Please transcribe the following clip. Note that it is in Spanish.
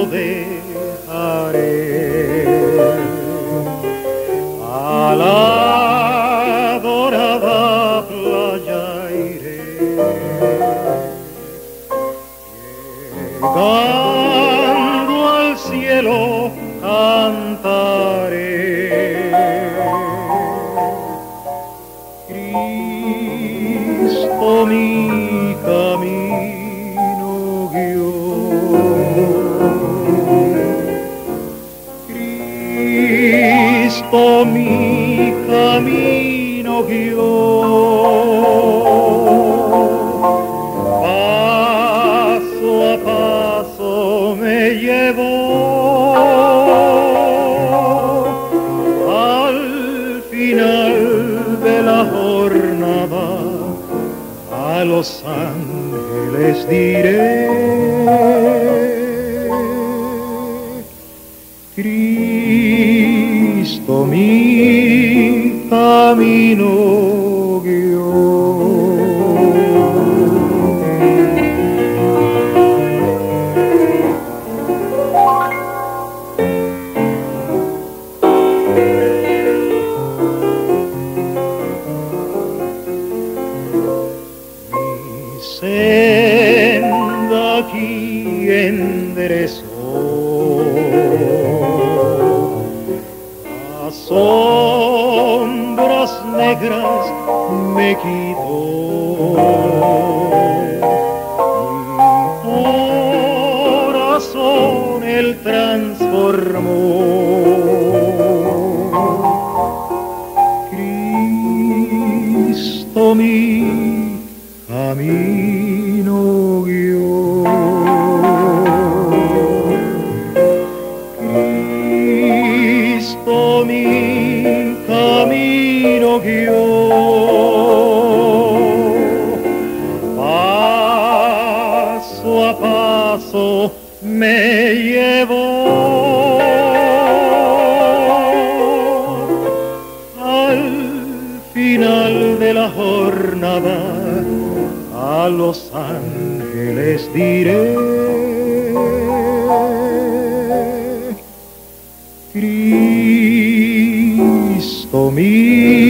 dejaré. A la dorada playa iré, llegando al cielo cantaré. Cristo mi camino guió, Cristo mi camino guió, paso a paso me llevó al final de la jornada. A los ángeles diré, Cristo mi camino guió. Senda aquí enderezó, las sombras negras me quitó, mi corazón él transformó. Cristo mi camino guió, Cristo mi camino guió, paso a paso me llevó al final de la jornada. A los ángeles diré, Cristo mi